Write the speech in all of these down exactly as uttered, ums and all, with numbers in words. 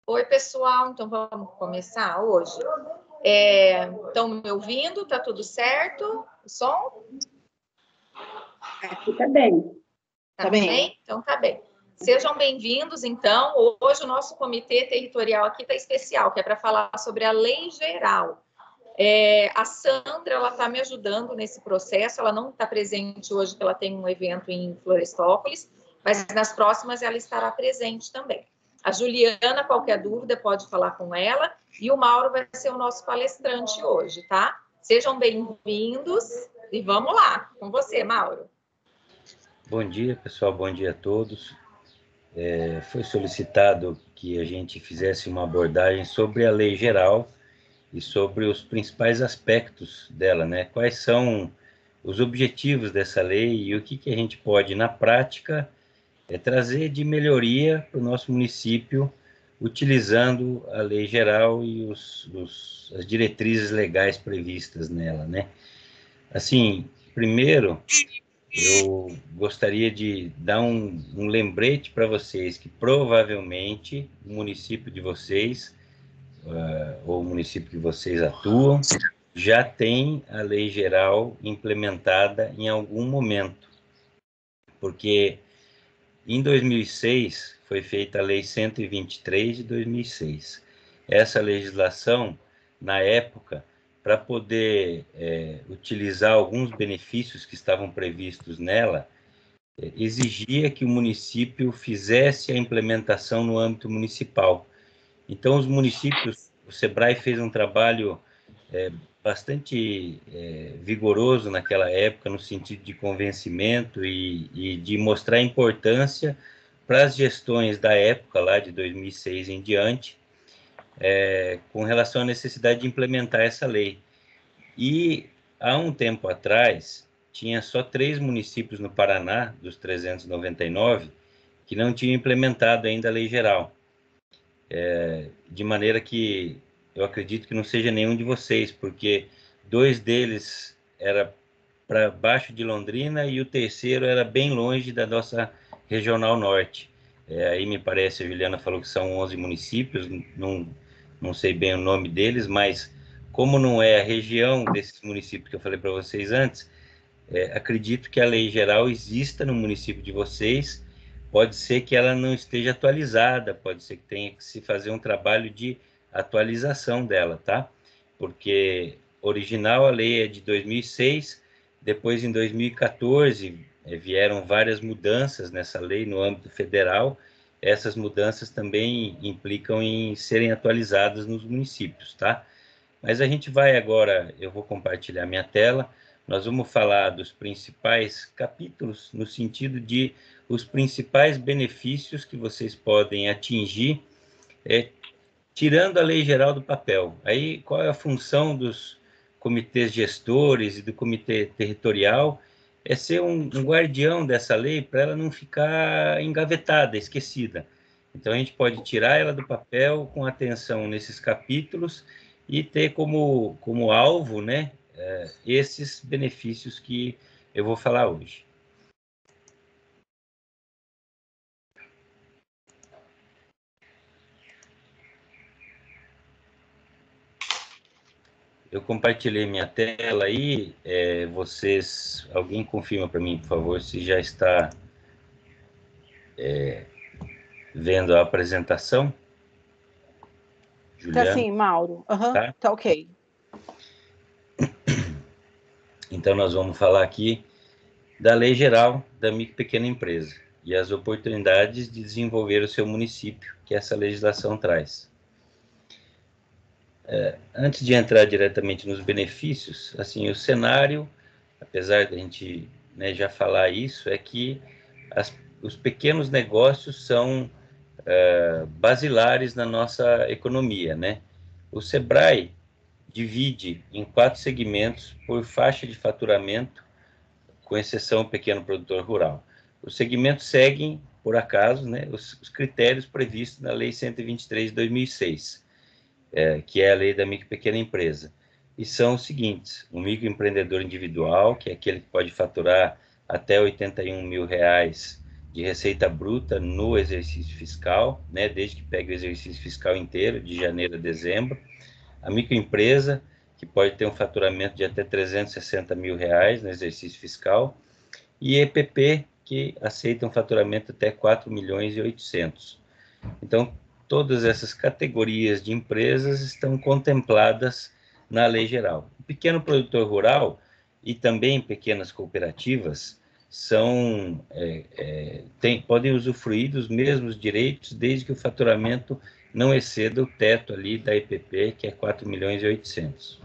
Oi, pessoal, então vamos começar hoje. Estão é, me ouvindo? Está tudo certo? O som? Aqui está bem. Tá, tá bem? bem? Então tá bem. Sejam bem-vindos, então. Hoje o nosso comitê territorial aqui está especial, que é para falar sobre a lei geral. É, a Sandra, ela está me ajudando nesse processo, ela não está presente hoje, porque ela tem um evento em Florestópolis, mas nas próximas ela estará presente também. A Juliana, qualquer dúvida, pode falar com ela, e o Mauro vai ser o nosso palestrante hoje, tá? Sejam bem-vindos e vamos lá, com você, Mauro. Bom dia, pessoal, bom dia a todos. É, foi solicitado que a gente fizesse uma abordagem sobre a lei geral e sobre os principais aspectos dela, né? Quais são os objetivos dessa lei e o que, que a gente pode, na prática, é, trazer de melhoria para o nosso município, utilizando a lei geral e os, os, as diretrizes legais previstas nela, né? Assim, primeiro, eu gostaria de dar um, um lembrete para vocês que provavelmente o município de vocês, uh, ou o município que vocês atuam, já tem a lei geral implementada em algum momento, porque em dois mil e seis foi feita a lei cento e vinte e três de dois mil e seis. Essa legislação, na época, para poder é, utilizar alguns benefícios que estavam previstos nela, é, exigia que o município fizesse a implementação no âmbito municipal. Então, os municípios, o SEBRAE fez um trabalho é, bastante é, vigoroso naquela época, no sentido de convencimento e, e de mostrar a importância para as gestões da época, lá de dois mil e seis em diante, é, com relação à necessidade de implementar essa lei. E, há um tempo atrás, tinha só três municípios no Paraná, dos trezentos e noventa e nove, que não tinham implementado ainda a lei geral. É, de maneira que eu acredito que não seja nenhum de vocês, porque dois deles era para baixo de Londrina e o terceiro era bem longe da nossa regional norte. É, aí me parece, a Juliana falou que são onze municípios, não, não sei bem o nome deles, mas como não é a região desses municípios que eu falei para vocês antes, é, acredito que a lei geral exista no município de vocês. Pode ser que ela não esteja atualizada, pode ser que tenha que se fazer um trabalho de atualização dela, tá? Porque original a lei é de dois mil e seis, depois em dois mil e quatorze é, vieram várias mudanças nessa lei no âmbito federal. Essas mudanças também implicam em serem atualizadas nos municípios, tá? Mas a gente vai agora, eu vou compartilhar minha tela, nós vamos falar dos principais capítulos, no sentido de os principais benefícios que vocês podem atingir, é, tirando a lei geral do papel. Aí, qual é a função dos comitês gestores e do comitê territorial? É ser um, um guardião dessa lei para ela não ficar engavetada, esquecida. Então, a gente pode tirar ela do papel com atenção nesses capítulos e ter como, como alvo, né, é, esses benefícios que eu vou falar hoje. Eu compartilhei minha tela aí, é, vocês, alguém confirma para mim, por favor, se já está é, vendo a apresentação? Juliana? Tá sim, Mauro. Uhum, tá? Tá ok. Então, nós vamos falar aqui da Lei Geral da Micro e Pequena Empresa e as oportunidades de desenvolver o seu município que essa legislação traz. É, antes de entrar diretamente nos benefícios, assim, o cenário, apesar de a gente, né, já falar isso, é que as, os pequenos negócios são uh, basilares na nossa economia, né? O SEBRAE divide em quatro segmentos por faixa de faturamento, com exceção do pequeno produtor rural. Os segmentos seguem, por acaso, né, os, os critérios previstos na Lei cento e vinte e três de dois mil e seis, é, que é a Lei da Micro e Pequena Empresa. E são os seguintes: o microempreendedor individual, que é aquele que pode faturar até oitenta e um mil reais de receita bruta no exercício fiscal, né, desde que pegue o exercício fiscal inteiro, de janeiro a dezembro. A microempresa, que pode ter um faturamento de até trezentos e sessenta mil reais no exercício fiscal, e E P P, que aceita um faturamento até quatro milhões e oitocentos. Então, todas essas categorias de empresas estão contempladas na lei geral. O pequeno produtor rural e também pequenas cooperativas são, é, é, tem, podem usufruir dos mesmos direitos desde que o faturamento não exceda o teto ali da E P P, que é quatro milhões e oitocentos.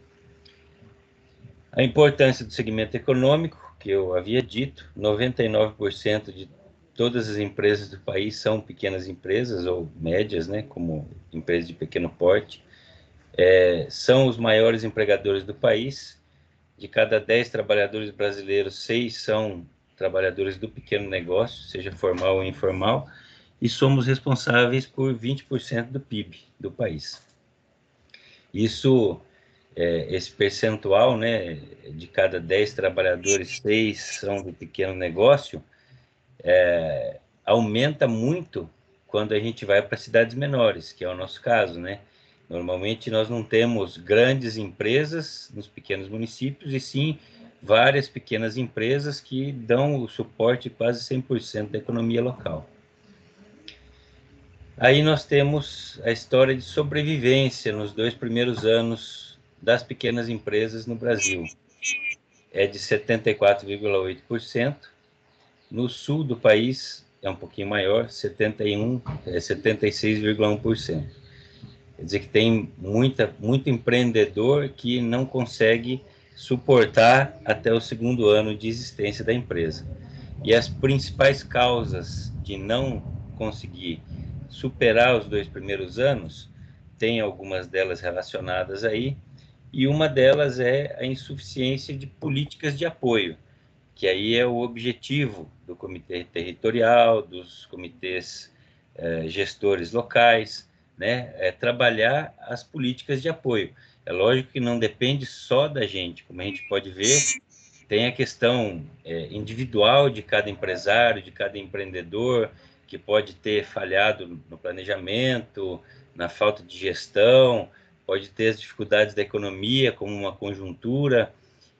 A importância do segmento econômico, que eu havia dito, noventa e nove por cento de todas as empresas do país são pequenas empresas ou médias, né, como empresas de pequeno porte, é, são os maiores empregadores do país. De cada dez trabalhadores brasileiros, seis são trabalhadores do pequeno negócio, seja formal ou informal, e somos responsáveis por vinte por cento do P I B do país. Isso, é, esse percentual, né, de cada dez trabalhadores, seis são do pequeno negócio, é, aumenta muito quando a gente vai para cidades menores, que é o nosso caso, né? Normalmente nós não temos grandes empresas nos pequenos municípios, e sim várias pequenas empresas que dão o suporte de quase cem por cento da economia local. Aí nós temos a história de sobrevivência nos dois primeiros anos das pequenas empresas no Brasil. É de setenta e quatro vírgula oito por cento. No sul do país é um pouquinho maior, setenta e um, é setenta e seis vírgula um por cento. Quer dizer que tem muita, muito empreendedor que não consegue suportar até o segundo ano de existência da empresa. E as principais causas de não conseguir superar os dois primeiros anos, tem algumas delas relacionadas aí, e uma delas é a insuficiência de políticas de apoio, que aí é o objetivo do comitê territorial, dos comitês eh, gestores locais, né, é trabalhar as políticas de apoio. É lógico que não depende só da gente, como a gente pode ver, tem a questão é, individual de cada empresário, de cada empreendedor, que pode ter falhado no planejamento, na falta de gestão, pode ter as dificuldades da economia, como uma conjuntura,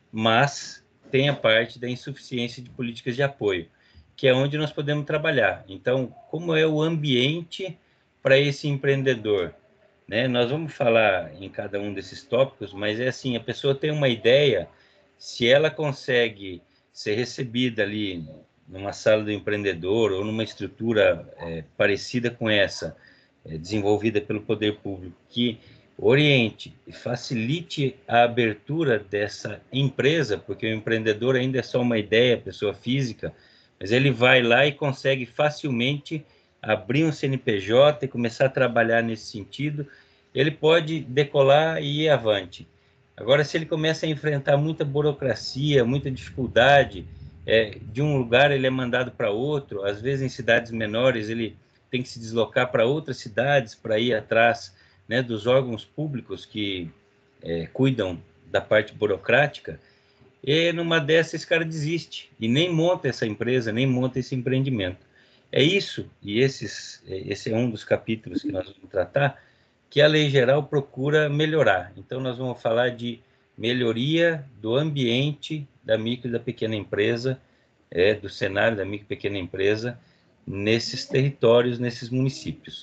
mas tem a parte da insuficiência de políticas de apoio, que é onde nós podemos trabalhar. Então, como é o ambiente para esse empreendedor? Né? Nós vamos falar em cada um desses tópicos, mas é assim, a pessoa tem uma ideia, se ela consegue ser recebida ali numa sala do empreendedor ou numa estrutura é, parecida com essa, é, desenvolvida pelo poder público, que oriente e facilite a abertura dessa empresa, porque o empreendedor ainda é só uma ideia, pessoa física, mas ele vai lá e consegue facilmente abrir um C N P J e começar a trabalhar nesse sentido, ele pode decolar e ir avante. Agora, se ele começa a enfrentar muita burocracia, muita dificuldade, é, de um lugar ele é mandado para outro, às vezes em cidades menores ele tem que se deslocar para outras cidades para ir atrás, né, dos órgãos públicos que é, cuidam da parte burocrática, e numa dessas esse cara desiste e nem monta essa empresa, nem monta esse empreendimento. É isso, e esses, esse é um dos capítulos que nós vamos tratar, que a lei geral procura melhorar. Então, nós vamos falar de melhoria do ambiente da micro e da pequena empresa, é, do cenário da micro e pequena empresa, nesses territórios, nesses municípios.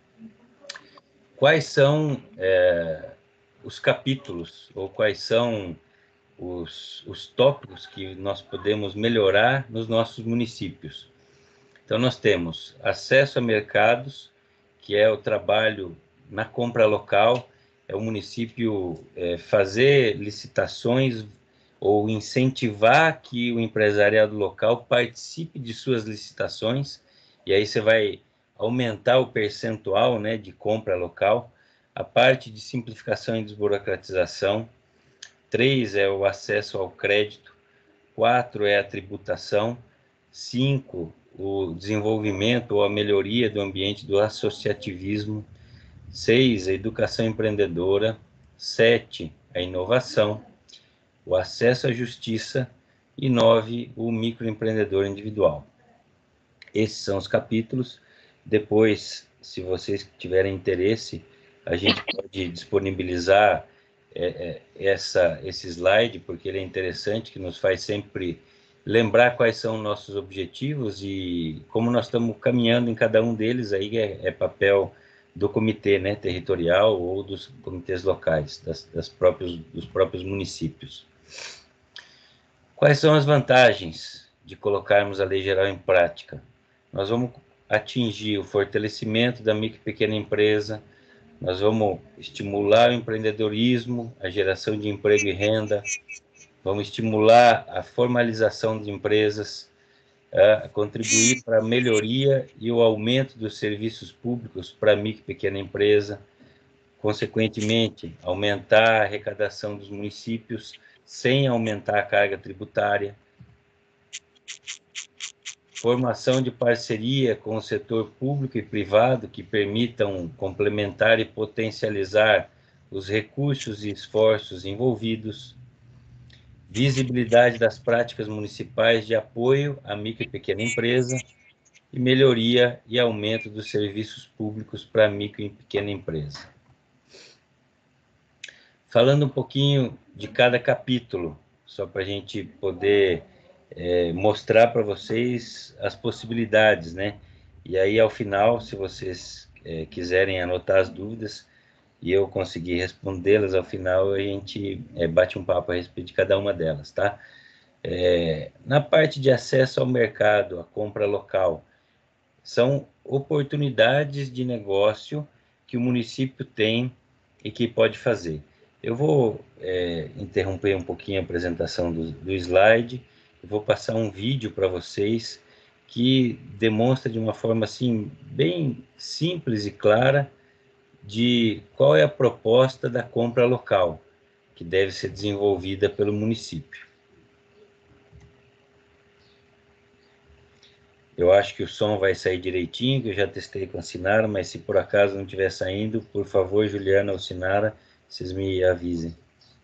Quais são é, os capítulos, ou quais são os, os tópicos que nós podemos melhorar nos nossos municípios? Então, nós temos acesso a mercados, que é o trabalho na compra local, é o município é, fazer licitações ou incentivar que o empresariado local participe de suas licitações, e aí você vai aumentar o percentual, né, de compra local. A parte de simplificação e desburocratização. Três é o acesso ao crédito. Quatro é a tributação. Cinco, o desenvolvimento ou a melhoria do ambiente do associativismo. Seis, a educação empreendedora. Sete, a inovação, o acesso à justiça. E nove, o microempreendedor individual. Esses são os capítulos. Depois, se vocês tiverem interesse, a gente pode disponibilizar é, é, essa, esse slide, porque ele é interessante, que nos faz sempre lembrar quais são nossos objetivos e como nós estamos caminhando em cada um deles. Aí é, é papel do comitê, né, territorial ou dos comitês locais, das, das próprios, dos próprios municípios. Quais são as vantagens de colocarmos a Lei Geral em prática? Nós vamos atingir o fortalecimento da micro e pequena empresa, nós vamos estimular o empreendedorismo, a geração de emprego e renda, vamos estimular a formalização de empresas, a contribuir para a melhoria e o aumento dos serviços públicos para a micro e pequena empresa, consequentemente, aumentar a arrecadação dos municípios sem aumentar a carga tributária, formação de parceria com o setor público e privado que permitam complementar e potencializar os recursos e esforços envolvidos, visibilidade das práticas municipais de apoio à micro e pequena empresa e melhoria e aumento dos serviços públicos para a micro e pequena empresa. Falando um pouquinho de cada capítulo, só para a gente poder é, mostrar para vocês as possibilidades, né? E aí, ao final, se vocês é, quiserem anotar as dúvidas e eu conseguir respondê-las, ao final a gente é, bate um papo a respeito de cada uma delas, tá? É, na parte de acesso ao mercado, a compra local, são oportunidades de negócio que o município tem e que pode fazer. Eu vou é, interromper um pouquinho a apresentação do, do slide, eu vou passar um vídeo para vocês que demonstra de uma forma assim bem simples e clara de qual é a proposta da compra local que deve ser desenvolvida pelo município. Eu acho que o som vai sair direitinho, que eu já testei com a Sinara, mas se por acaso não estiver saindo, por favor, Juliana ou Sinara, vocês me avisem.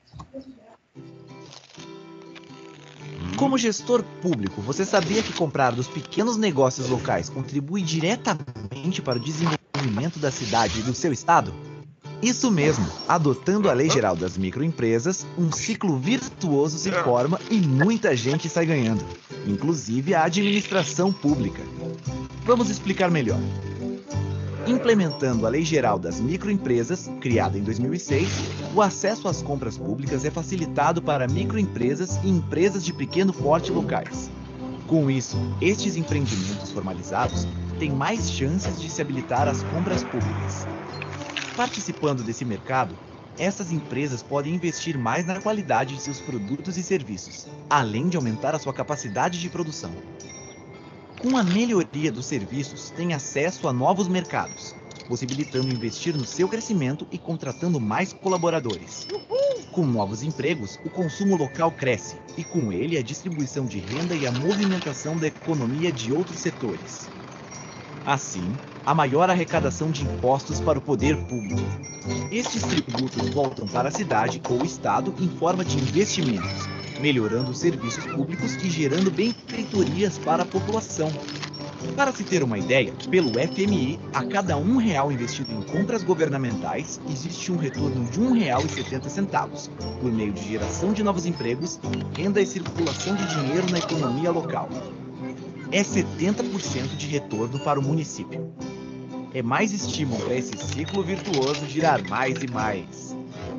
Como gestor público, você sabia que comprar dos pequenos negócios locais contribui diretamente para o desenvolvimento da cidade e do seu estado? Isso mesmo, adotando a Lei Geral das Microempresas, um ciclo virtuoso se forma e muita gente sai ganhando, inclusive a administração pública. Vamos explicar melhor. Implementando a Lei Geral das Microempresas, criada em dois mil e seis, o acesso às compras públicas é facilitado para microempresas e empresas de pequeno porte locais. Com isso, estes empreendimentos formalizados têm mais chances de se habilitar às compras públicas. Participando desse mercado, essas empresas podem investir mais na qualidade de seus produtos e serviços, além de aumentar a sua capacidade de produção. Com a melhoria dos serviços, tem acesso a novos mercados, possibilitando investir no seu crescimento e contratando mais colaboradores. Com novos empregos, o consumo local cresce, e com ele a distribuição de renda e a movimentação da economia de outros setores. Assim, a maior arrecadação de impostos para o poder público. Estes tributos voltam para a cidade ou estado em forma de investimentos, melhorando os serviços públicos e gerando benfeitorias para a população. Para se ter uma ideia, pelo F M I, a cada um real investido em compras governamentais, existe um retorno de um real e setenta centavos, por meio de geração de novos empregos, renda e circulação de dinheiro na economia local. É setenta por cento de retorno para o município. É mais estímulo para esse ciclo virtuoso girar mais e mais.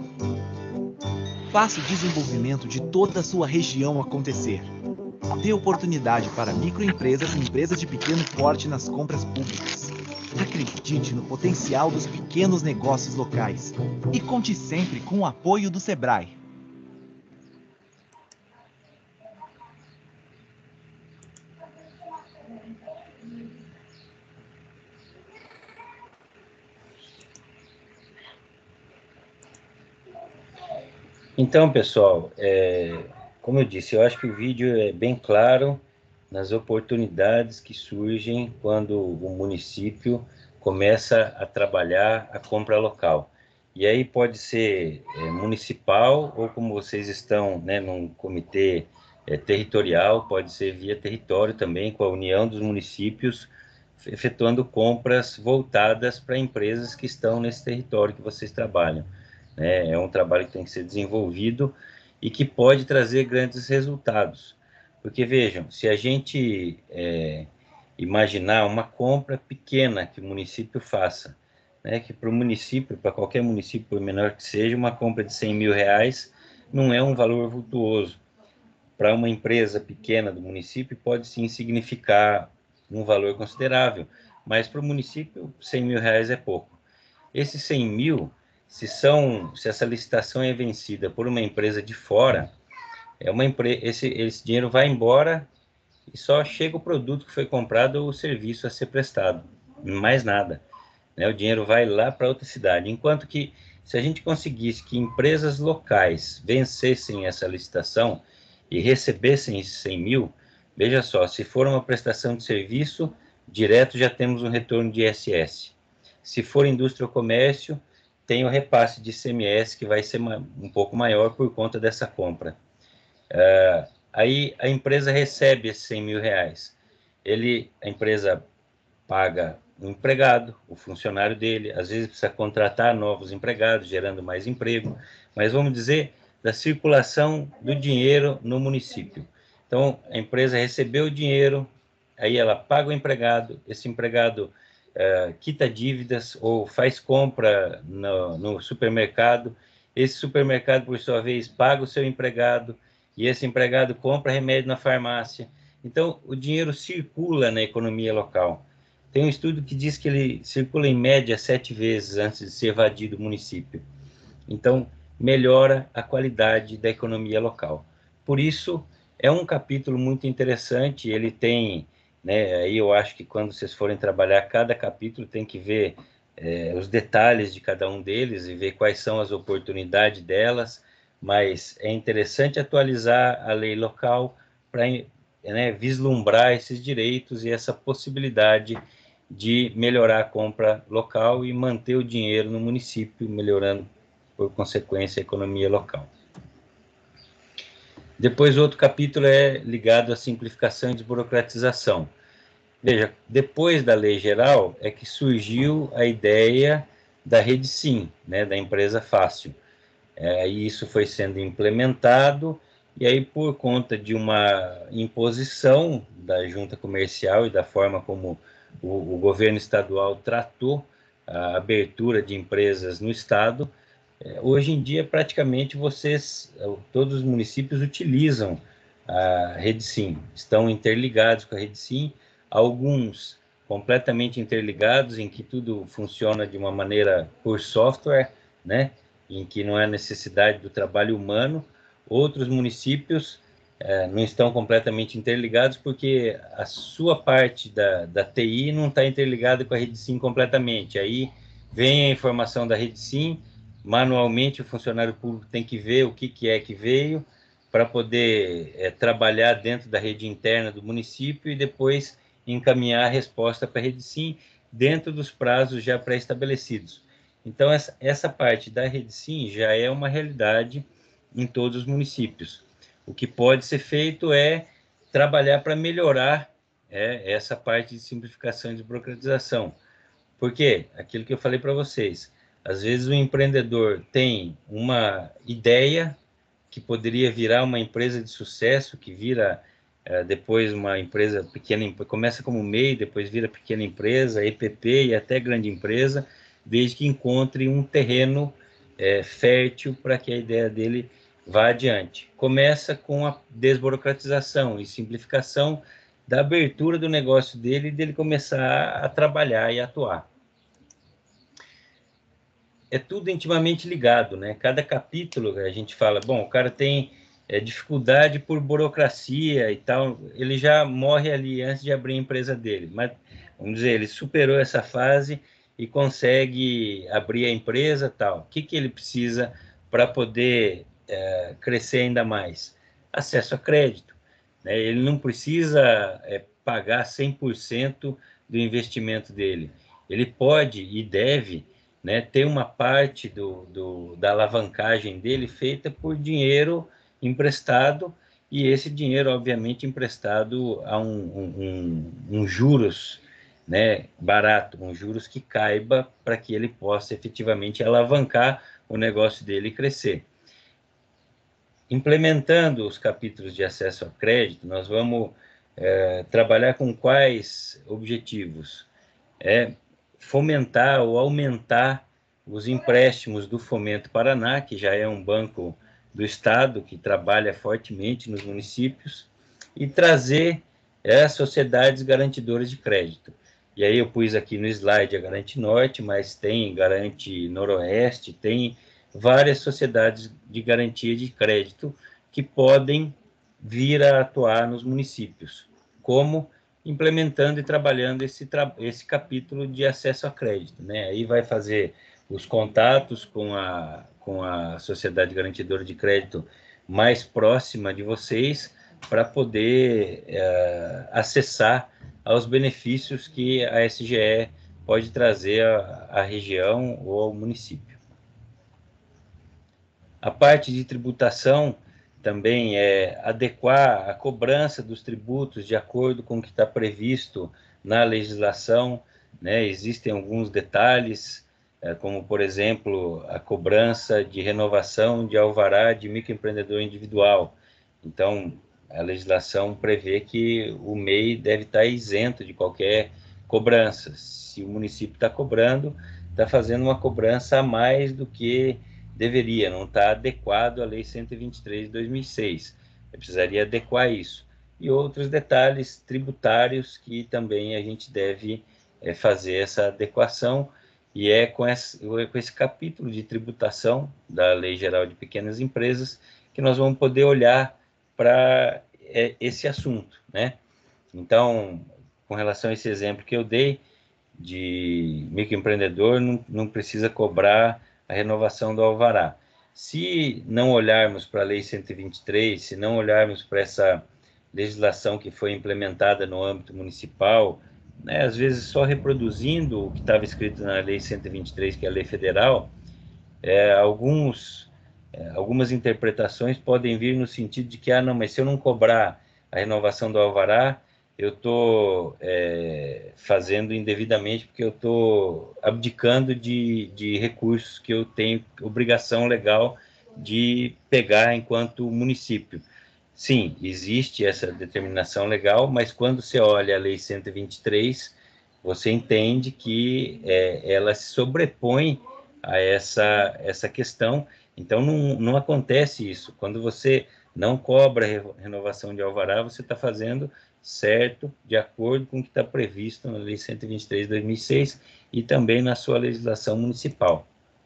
Faça o desenvolvimento de toda a sua região acontecer. Dê oportunidade para microempresas e empresas de pequeno porte nas compras públicas. Acredite no potencial dos pequenos negócios locais. E conte sempre com o apoio do Sebrae. Então, pessoal, é, como eu disse, eu acho que o vídeo é bem claro nas oportunidades que surgem quando o município começa a trabalhar a compra local. E aí pode ser é, municipal ou como vocês estão, né, num comitê é, territorial, pode ser via território também, com a união dos municípios, efetuando compras voltadas para empresas que estão nesse território que vocês trabalham. Né? É um trabalho que tem que ser desenvolvido e que pode trazer grandes resultados. Porque, vejam, se a gente é, imaginar uma compra pequena que o município faça, né, que para o município, para qualquer município, por menor que seja, uma compra de cem mil reais não é um valor vultuoso. Para uma empresa pequena do município, pode sim significar um valor considerável, mas para o município, cem mil reais é pouco. Esses cem mil, se, são, se essa licitação é vencida por uma empresa de fora, é uma empre... esse, esse dinheiro vai embora e só chega o produto que foi comprado ou o serviço a ser prestado, mais nada. Né? O dinheiro vai lá para outra cidade. Enquanto que, se a gente conseguisse que empresas locais vencessem essa licitação e recebessem esses cem mil, veja só, se for uma prestação de serviço, direto já temos um retorno de I S S. Se for indústria ou comércio, tem o repasse de I C M S, que vai ser um pouco maior por conta dessa compra. Uh, aí a empresa recebe esses cem mil reais. Ele, a empresa paga o empregado, o funcionário dele, às vezes precisa contratar novos empregados, gerando mais emprego, mas vamos dizer, da circulação do dinheiro no município. Então, a empresa recebeu o dinheiro, aí ela paga o empregado, esse empregado uh, quita dívidas ou faz compra no, no supermercado, esse supermercado, por sua vez, paga o seu empregado, e esse empregado compra remédio na farmácia. Então, o dinheiro circula na economia local. Tem um estudo que diz que ele circula em média sete vezes antes de ser evadido do município. Então, melhora a qualidade da economia local. Por isso, é um capítulo muito interessante. Ele tem, né, aí eu acho que quando vocês forem trabalhar cada capítulo, tem que ver é, os detalhes de cada um deles e ver quais são as oportunidades delas, mas é interessante atualizar a lei local para, né, vislumbrar esses direitos e essa possibilidade de melhorar a compra local e manter o dinheiro no município, melhorando, por consequência, a economia local. Depois, outro capítulo é ligado à simplificação e desburocratização. Veja, depois da lei geral é que surgiu a ideia da Rede Sim, né, da empresa fácil. É, e isso foi sendo implementado, e aí, por conta de uma imposição da junta comercial e da forma como o, o governo estadual tratou a abertura de empresas no estado, é, hoje em dia, praticamente, vocês, todos os municípios utilizam a Rede Sim, estão interligados com a Rede Sim, alguns completamente interligados, em que tudo funciona de uma maneira por software, né? Em que não há necessidade do trabalho humano. Outros municípios é, não estão completamente interligados porque a sua parte da, da T I não está interligada com a Rede Sim completamente. Aí vem a informação da Rede Sim, manualmente o funcionário público tem que ver o que, que é que veio para poder é, trabalhar dentro da rede interna do município e depois encaminhar a resposta para a Rede Sim dentro dos prazos já pré-estabelecidos. Então, essa, essa parte da Rede Sim já é uma realidade em todos os municípios. O que pode ser feito é trabalhar para melhorar é, essa parte de simplificação e desburocratização. Por quê? Aquilo que eu falei para vocês. Às vezes o empreendedor tem uma ideia que poderia virar uma empresa de sucesso, que vira é, depois uma empresa pequena, começa como M E I, depois vira pequena empresa, E P P e até grande empresa, desde que encontre um terreno é, fértil para que a ideia dele vá adiante. Começa com a desburocratização e simplificação da abertura do negócio dele e dele começar a trabalhar e atuar. É tudo intimamente ligado, né? Cada capítulo a gente fala, bom, o cara tem é, dificuldade por burocracia e tal, ele já morre ali antes de abrir a empresa dele, mas, vamos dizer, ele superou essa fase e consegue abrir a empresa tal. O que, que ele precisa para poder é, crescer ainda mais? Acesso a crédito. Né? Ele não precisa é, pagar cem por cento do investimento dele. Ele pode e deve, né, ter uma parte do, do, da alavancagem dele feita por dinheiro emprestado e esse dinheiro, obviamente, emprestado a um, um, um juros, né, barato, um juros que caiba para que ele possa efetivamente alavancar o negócio dele e crescer. Implementando os capítulos de acesso ao crédito, nós vamos é, trabalhar com quais objetivos? É fomentar ou aumentar os empréstimos do Fomento Paraná, que já é um banco do Estado, que trabalha fortemente nos municípios, e trazer é, sociedades garantidoras de crédito. E aí eu pus aqui no slide a Garante Norte, mas tem Garante Noroeste, tem várias sociedades de garantia de crédito que podem vir a atuar nos municípios, como implementando e trabalhando esse, tra esse capítulo de acesso a crédito, né? Aí vai fazer os contatos com a, com a sociedade garantidora de crédito mais próxima de vocês, para poder é, acessar aos benefícios que a S G E pode trazer à, à região ou ao município. A parte de tributação também é adequar a cobrança dos tributos de acordo com o que está previsto na legislação, né? Existem alguns detalhes, é, como, por exemplo, a cobrança de renovação de alvará de microempreendedor individual. Então, a legislação prevê que o M E I deve estar isento de qualquer cobrança. Se o município está cobrando, está fazendo uma cobrança a mais do que deveria, não está adequado à Lei cento e vinte e três de dois mil e seis. Eu precisaria adequar isso. E outros detalhes tributários que também a gente deve é, fazer essa adequação, e é com esse, com esse capítulo de tributação da Lei Geral de Pequenas Empresas que nós vamos poder olhar para é, esse assunto, né? Então, com relação a esse exemplo que eu dei de microempreendedor, não, não precisa cobrar a renovação do alvará. Se não olharmos para a Lei cento e vinte e três, se não olharmos para essa legislação que foi implementada no âmbito municipal, né, às vezes só reproduzindo o que estava escrito na Lei cento e vinte e três, que é a lei federal, é, alguns, é, algumas interpretações podem vir no sentido de que, ah, não, mas se eu não cobrar a renovação do alvará, eu estou é, fazendo indevidamente, porque eu estou abdicando de, de recursos que eu tenho obrigação legal de pegar enquanto município. Sim, existe essa determinação legal, mas quando você olha a Lei cento e vinte e três, você entende que é, ela se sobrepõe a essa, essa questão. Então, não, não acontece isso. Quando você não cobra a renovação de alvará, você está fazendo certo, de acordo com o que está previsto na Lei cento e vinte e três de dois mil e seis e também na sua legislação municipal.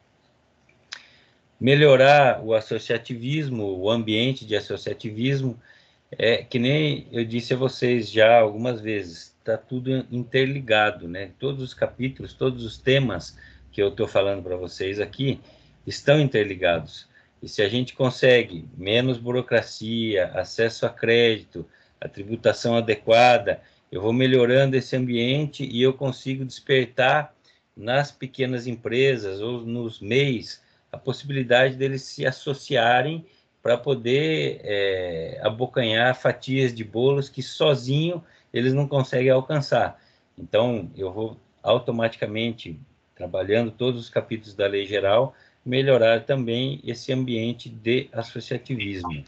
Melhorar o associativismo, o ambiente de associativismo, é que nem eu disse a vocês já algumas vezes, está tudo interligado, né? Todos os capítulos, todos os temas que eu estou falando para vocês aqui estão interligados. E se a gente consegue menos burocracia, acesso a crédito, a tributação adequada, eu vou melhorando esse ambiente e eu consigo despertar nas pequenas empresas ou nos M E Is a possibilidade deles se associarem para poder é, abocanhar fatias de bolos que sozinho eles não conseguem alcançar. Então, eu vou automaticamente, trabalhando todos os capítulos da Lei Geral, melhorar também esse ambiente de associativismo.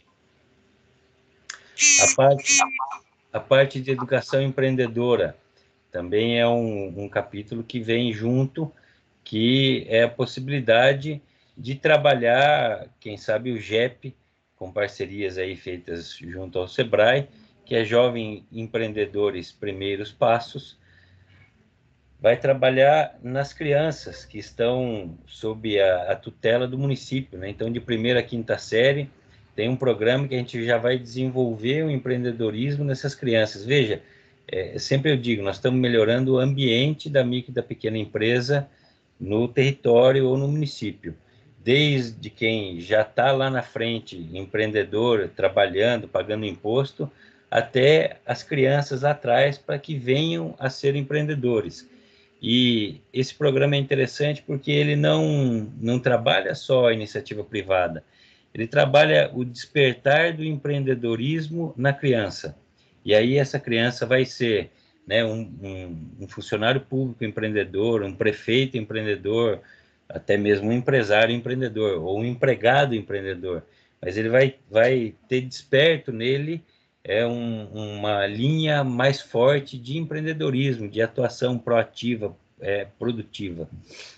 A parte, a parte de educação empreendedora também é um, um capítulo que vem junto, que é a possibilidade de trabalhar, quem sabe, o G E P, com parcerias aí feitas junto ao Sebrae, que é Jovem Empreendedores Primeiros Passos, vai trabalhar nas crianças que estão sob a, a tutela do município, né? Então, de primeira a quinta série, tem um programa que a gente já vai desenvolver o empreendedorismo nessas crianças. Veja, é, sempre eu digo, nós estamos melhorando o ambiente da micro e da pequena empresa no território ou no município. Desde quem já está lá na frente, empreendedor, trabalhando, pagando imposto, até as crianças atrás, para que venham a ser empreendedores. E esse programa é interessante porque ele não, não trabalha só a iniciativa privada, ele trabalha o despertar do empreendedorismo na criança. E aí essa criança vai ser, né, um, um, um funcionário público empreendedor, um prefeito empreendedor, até mesmo um empresário empreendedor, ou um empregado empreendedor. Mas ele vai, vai ter desperto nele é um, uma linha mais forte de empreendedorismo, de atuação proativa, é, produtiva.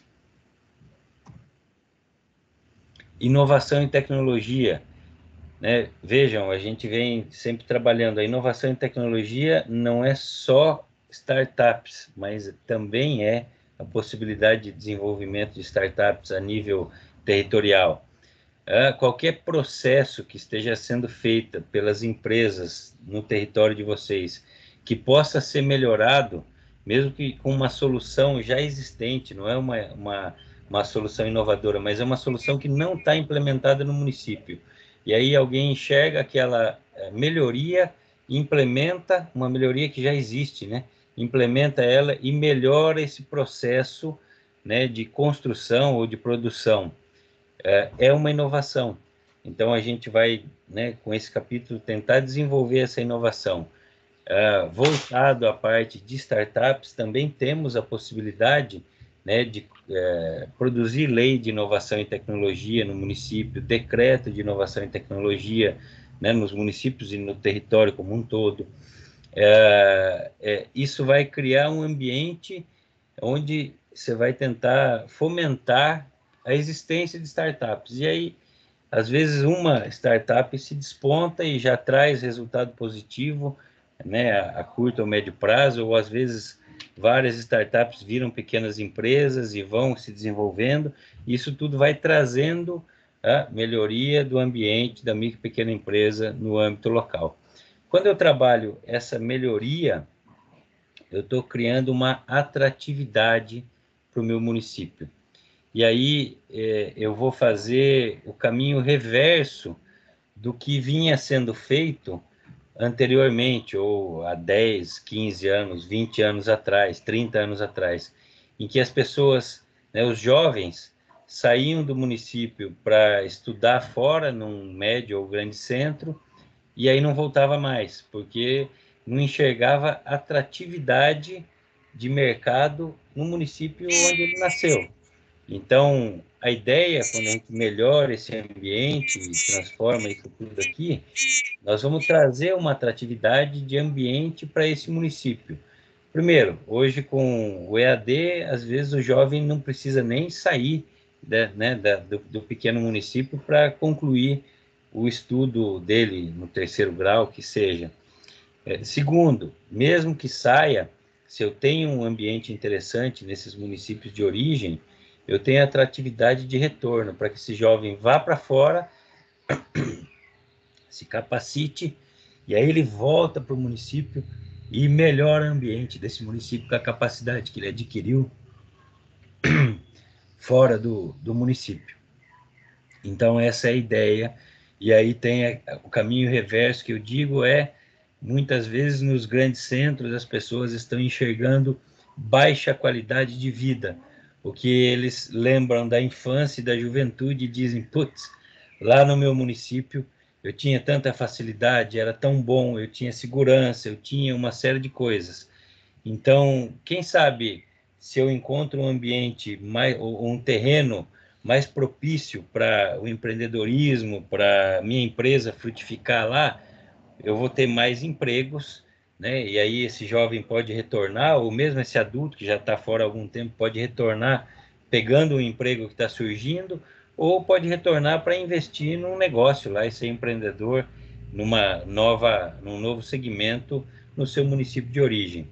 Inovação e tecnologia, né? Vejam, a gente vem sempre trabalhando. A inovação e tecnologia não é só startups, mas também é a possibilidade de desenvolvimento de startups a nível territorial. Uh, qualquer processo que esteja sendo feito pelas empresas no território de vocês, que possa ser melhorado, mesmo que com uma solução já existente, não é uma, uma, uma solução inovadora, mas é uma solução que não está implementada no município. E aí alguém enxerga aquela melhoria, implementa uma melhoria que já existe, né? Implementa ela e melhora esse processo, né, de construção ou de produção. É uma inovação. Então, a gente vai, né, com esse capítulo, tentar desenvolver essa inovação. Uh, voltado à parte de startups, também temos a possibilidade, né, de uh, produzir lei de inovação e tecnologia no município, decreto de inovação e tecnologia, né, nos municípios e no território como um todo. Uh, uh, isso vai criar um ambiente onde você vai tentar fomentar a existência de startups. E aí, às vezes, uma startup se desponta e já traz resultado positivo, né, a, a curto ou médio prazo, ou às vezes várias startups viram pequenas empresas e vão se desenvolvendo. Isso tudo vai trazendo a melhoria do ambiente da micro e pequena empresa no âmbito local. Quando eu trabalho essa melhoria, eu estou criando uma atratividade para o meu município. E aí é, eu vou fazer o caminho reverso do que vinha sendo feito anteriormente, ou há dez, quinze anos, vinte anos atrás, trinta anos atrás, em que as pessoas, né, os jovens, saíam do município para estudar fora, num médio ou grande centro, e aí não voltava mais, porque não enxergava atratividade de mercado no município onde ele nasceu. Então, a ideia, quando a gente melhora esse ambiente e transforma isso tudo aqui, nós vamos trazer uma atratividade de ambiente para esse município. Primeiro, hoje com o E A D, às vezes o jovem não precisa nem sair, né, da, do, do pequeno município para concluir o estudo dele no terceiro grau, que seja. É, segundo, mesmo que saia, se eu tenho um ambiente interessante nesses municípios de origem, eu tenho atratividade de retorno para que esse jovem vá para fora, se capacite, e aí ele volta para o município e melhora o ambiente desse município com a capacidade que ele adquiriu fora do, do município. Então, essa é a ideia. E aí tem a, o caminho reverso que eu digo é, muitas vezes nos grandes centros as pessoas estão enxergando baixa qualidade de vida, o que eles lembram da infância e da juventude e dizem, putz, lá no meu município eu tinha tanta facilidade, era tão bom, eu tinha segurança, eu tinha uma série de coisas. Então, quem sabe se eu encontro um ambiente, mais, ou um terreno mais propício para o empreendedorismo, para a minha empresa frutificar lá, eu vou ter mais empregos, né? E aí esse jovem pode retornar, ou mesmo esse adulto que já está fora há algum tempo pode retornar pegando um emprego que está surgindo, ou pode retornar para investir num negócio lá e ser empreendedor numa nova, num novo segmento no seu município de origem.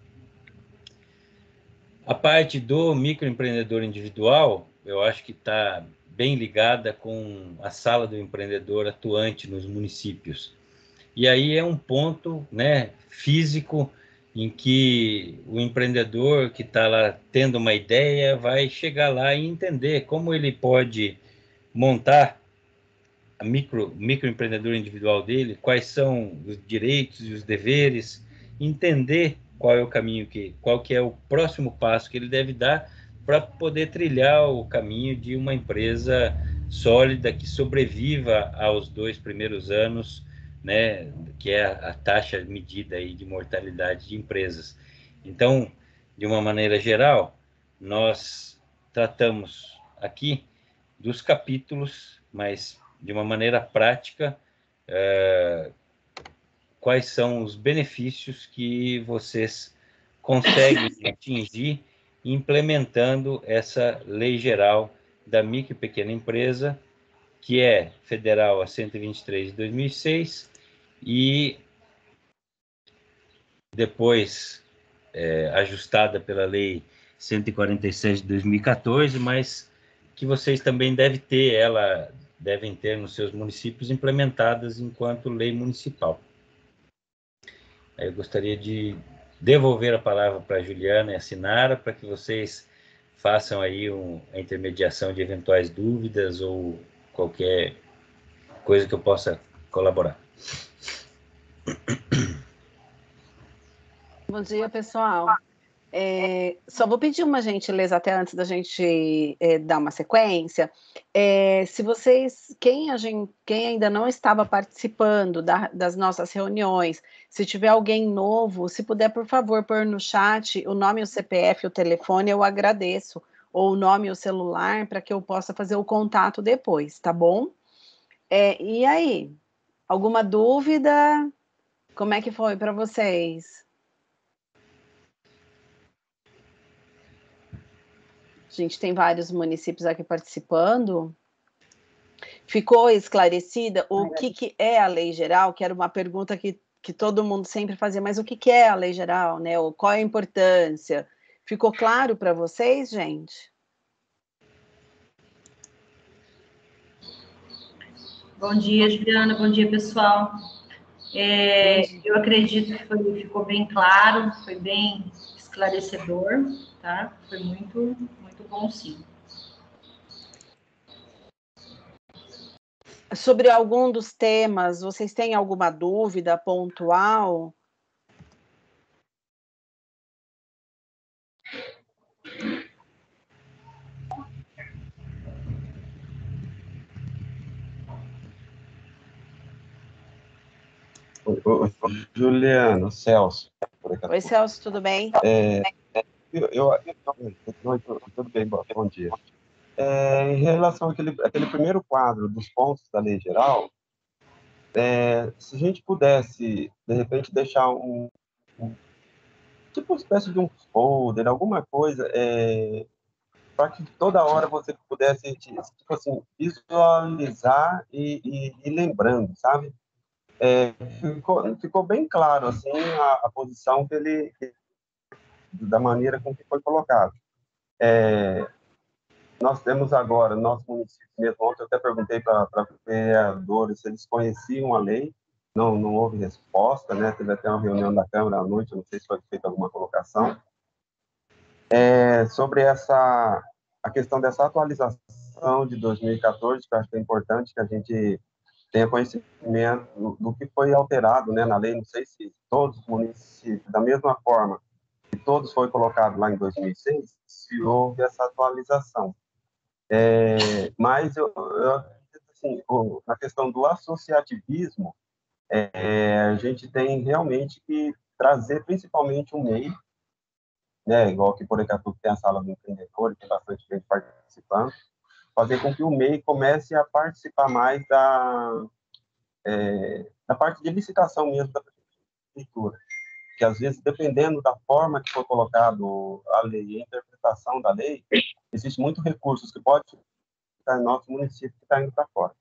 A parte do microempreendedor individual, eu acho que está bem ligada com a sala do empreendedor atuante nos municípios. E aí é um ponto, né, físico em que o empreendedor que está lá tendo uma ideia vai chegar lá e entender como ele pode montar a micro, microempreendedor individual dele, quais são os direitos e os deveres, entender qual é o caminho, que, qual que é o próximo passo que ele deve dar para poder trilhar o caminho de uma empresa sólida, que sobreviva aos dois primeiros anos, né, que é a, a taxa medida aí de mortalidade de empresas. Então, de uma maneira geral, nós tratamos aqui dos capítulos, mas de uma maneira prática, é, quais são os benefícios que vocês conseguem atingir implementando essa lei geral da micro e pequena empresa, que é federal a cento e vinte e três de dois mil e seis e depois é, ajustada pela lei cento e quarenta e sete de dois mil e quatorze, mas que vocês também devem ter, ela devem ter nos seus municípios implementadas enquanto lei municipal. Eu gostaria de devolver a palavra para a Juliana e a Sinara, para que vocês façam aí um, a intermediação de eventuais dúvidas ou qualquer coisa que eu possa colaborar. Bom dia, pessoal. É, só vou pedir uma gentileza até antes da gente é, dar uma sequência. É, se vocês, quem, a gente, quem ainda não estava participando da, das nossas reuniões, se tiver alguém novo, se puder, por favor, pôr no chat o nome, o C P F, o telefone, eu agradeço, ou o nome e o celular, para que eu possa fazer o contato depois, tá bom? É, e aí, alguma dúvida? Como é que foi para vocês? A gente tem vários municípios aqui participando. Ficou esclarecida o que, que é a lei geral, que era uma pergunta que, que todo mundo sempre fazia, mas o que, que é a lei geral, né? Ou qual é a importância? Ficou claro para vocês, gente? Bom dia, Juliana. Bom dia, pessoal. É, eu acredito que foi, ficou bem claro, foi bem esclarecedor, tá? Foi muito, muito bom, sim. Sobre algum dos temas, vocês têm alguma dúvida pontual? Juliano, Celso. Oi, Celso, tudo bem? É, eu, eu, eu, tudo bem, bom dia. É, em relação àquele, àquele primeiro quadro dos pontos da lei geral, é, se a gente pudesse, de repente, deixar um, um tipo uma espécie de um folder, alguma coisa, é, para que toda hora você pudesse, tipo assim, visualizar e, e, e lembrando, sabe? É, ficou, ficou bem claro, assim, a, a posição que ele, da maneira com que foi colocado. É, nós temos agora, nosso município mesmo, ontem eu até perguntei para vereadores se eles conheciam a lei, não, não houve resposta, né? Teve até uma reunião da Câmara à noite, não sei se foi feita alguma colocação. É, sobre essa, a questão dessa atualização de dois mil e quatorze, que eu acho que é importante que a gente tenha conhecimento do, do que foi alterado, né, na lei, não sei se todos os municípios, da mesma forma que todos foi colocado lá em dois mil e seis, se houve essa atualização. É, mas eu, eu acredito assim, na questão do associativismo, é, a gente tem realmente que trazer principalmente o M E I, né, igual que por Ecatu tem a sala do empreendedor, tem bastante gente participando, fazer com que o M E I comece a participar mais da, é, da parte de licitação mesmo da prefeitura. Que às vezes, dependendo da forma que for colocado a lei, a interpretação da lei, existe muitos recursos que pode ficar em nosso município que está indo para fora.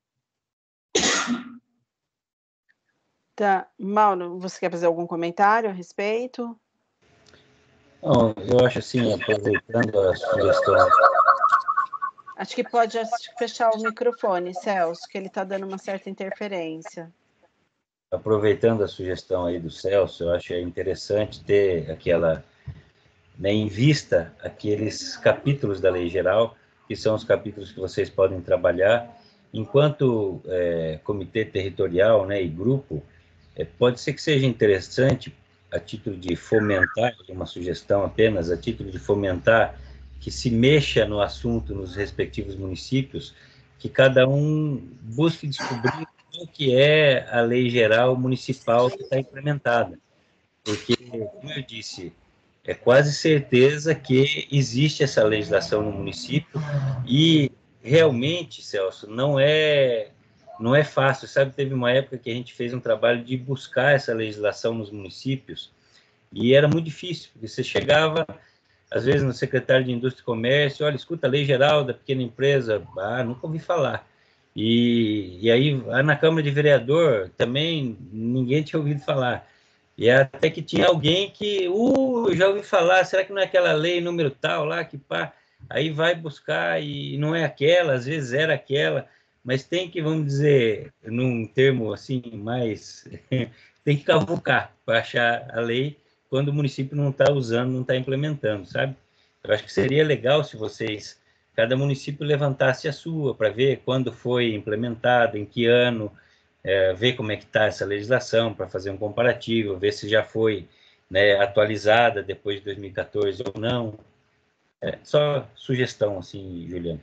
Tá. Mauro, você quer fazer algum comentário a respeito? Não, eu acho assim, aproveitando a sugestão... Acho que pode fechar o microfone, Celso, que ele está dando uma certa interferência. Aproveitando a sugestão aí do Celso, eu acho interessante ter aquela, né, em vista aqueles capítulos da lei geral, que são os capítulos que vocês podem trabalhar, enquanto é, comitê territorial, né, e grupo, é, pode ser que seja interessante, a título de fomentar, uma sugestão apenas, a título de fomentar que se mexa no assunto nos respectivos municípios, que cada um busque descobrir o que é a lei geral municipal que está implementada. Porque, como eu disse, é quase certeza que existe essa legislação no município e realmente, Celso, não é não é fácil, sabe? Teve uma época que a gente fez um trabalho de buscar essa legislação nos municípios e era muito difícil, porque você chegava, às vezes, no secretário de Indústria e Comércio, olha, escuta a lei geral da pequena empresa, ah, nunca ouvi falar. E, e aí, na Câmara de Vereador, também ninguém tinha ouvido falar. E até que tinha alguém que, uh, já ouvi falar, será que não é aquela lei número tal lá, que pá, aí vai buscar e não é aquela, às vezes era aquela, mas tem que, vamos dizer, num termo assim, mais, tem que cavucar para achar a lei quando o município não está usando, não está implementando, sabe? Eu acho que seria legal se vocês, cada município levantasse a sua, para ver quando foi implementada, em que ano, é, ver como é que está essa legislação, para fazer um comparativo, ver se já foi, né, atualizada depois de dois mil e quatorze ou não. É, só sugestão, assim, Juliana.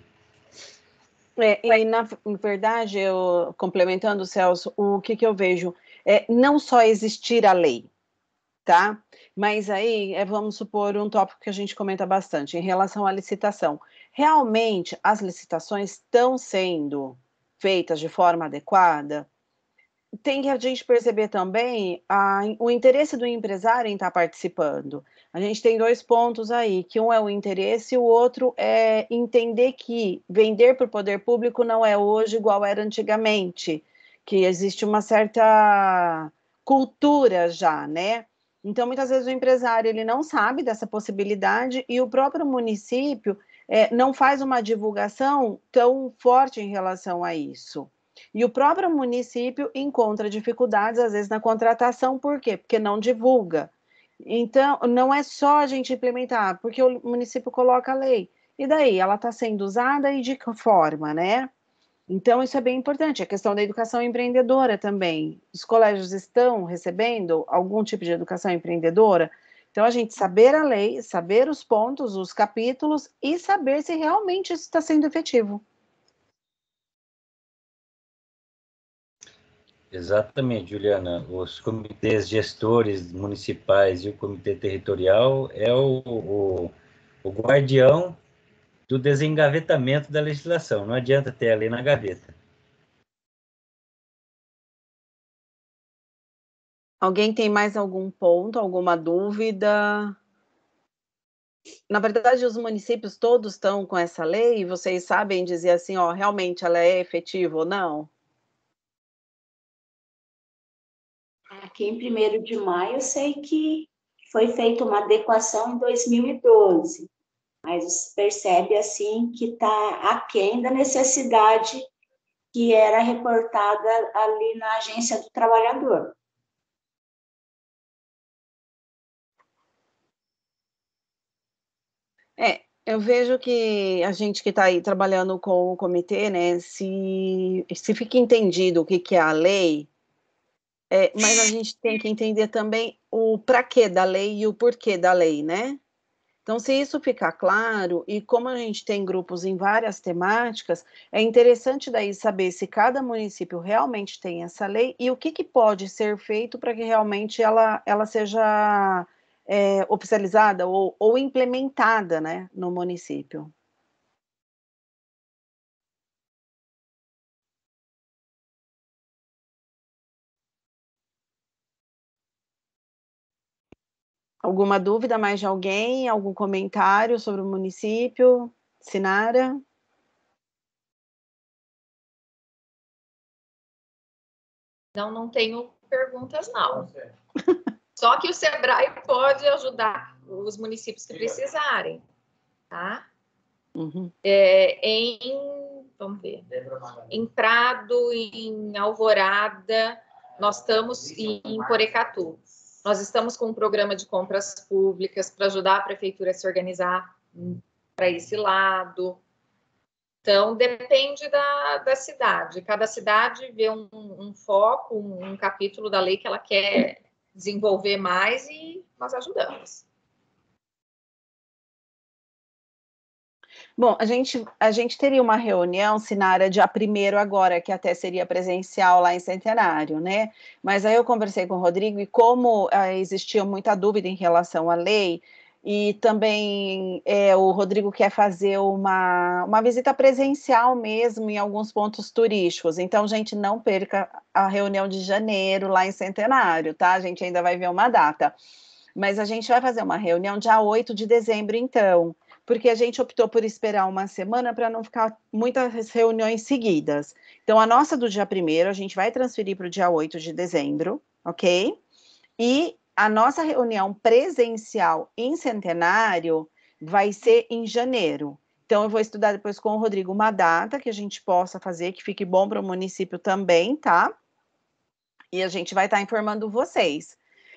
É, e, na verdade, eu, complementando, Celso, o que, que eu vejo é não só existir a lei, tá? Mas aí, é, vamos supor, um tópico que a gente comenta bastante, em relação à licitação. Realmente, as licitações estão sendo feitas de forma adequada? Tem que a gente perceber também a, o interesse do empresário em estar participando. A gente tem dois pontos aí, que um é o interesse e o outro é entender que vender para o poder público não é hoje igual era antigamente, que existe uma certa cultura já, né? Então, muitas vezes o empresário ele não sabe dessa possibilidade e o próprio município é, não faz uma divulgação tão forte em relação a isso. E o próprio município encontra dificuldades, às vezes, na contratação, por quê? Porque não divulga. Então, não é só a gente implementar, porque o município coloca a lei. E daí? Ela está sendo usada e de que forma, né? Então, isso é bem importante. A questão da educação empreendedora também. Os colégios estão recebendo algum tipo de educação empreendedora? Então, a gente saber a lei, saber os pontos, os capítulos e saber se realmente isso está sendo efetivo. Exatamente, Juliana. Os comitês gestores municipais e o comitê territorial é o, o, o guardião do desengavetamento da legislação. Não adianta ter a lei na gaveta. Alguém tem mais algum ponto, alguma dúvida? Na verdade, os municípios todos estão com essa lei, e vocês sabem dizer assim, ó, realmente ela é efetiva ou não? Aqui em primeiro de maio, eu sei que foi feita uma adequação em dois mil e doze, mas percebe, assim, que está aquém da necessidade que era reportada ali na Agência do Trabalhador. É, eu vejo que a gente que está aí trabalhando com o comitê, né, se, se fica entendido o que, que é a lei, é, mas a gente tem que entender também o para quê da lei e o porquê da lei, né? Então, se isso ficar claro, e como a gente tem grupos em várias temáticas, é interessante daí saber se cada município realmente tem essa lei e o que, que pode ser feito para que realmente ela, ela seja é, oficializada ou, ou implementada, né, no município. Alguma dúvida mais de alguém? Algum comentário sobre o município? Sinara? Não, não tenho perguntas, não. Só que o Sebrae pode ajudar os municípios que precisarem, tá? Uhum. É, em, vamos ver, em Prado, em Alvorada, nós estamos em Porecatu. Nós estamos com um programa de compras públicas para ajudar a prefeitura a se organizar para esse lado. Então, depende da, da cidade. Cada cidade vê um, um foco, um, um capítulo da lei que ela quer desenvolver mais e nós ajudamos. Bom, a gente, a gente teria uma reunião, Sinara, dia primeiro agora, que até seria presencial lá em Centenário, né? Mas aí eu conversei com o Rodrigo e como ah, existia muita dúvida em relação à lei, e também é, o Rodrigo quer fazer uma, uma visita presencial mesmo em alguns pontos turísticos. Então, gente, não perca a reunião de janeiro lá em Centenário, tá? A gente ainda vai ver uma data. Mas a gente vai fazer uma reunião dia oito de dezembro, então, porque a gente optou por esperar uma semana para não ficar muitas reuniões seguidas. Então, a nossa do dia primeiro, a gente vai transferir para o dia oito de dezembro, ok? E a nossa reunião presencial em Centenário vai ser em janeiro. Então, eu vou estudar depois com o Rodrigo uma data que a gente possa fazer, que fique bom para o município também, tá? E a gente vai estar informando vocês.